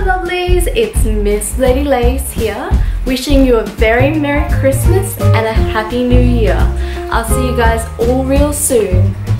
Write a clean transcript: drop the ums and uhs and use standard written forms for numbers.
lovelies, it's Miss Lady Lace here, wishing you a very Merry Christmas and a Happy New Year. I'll see you guys all real soon.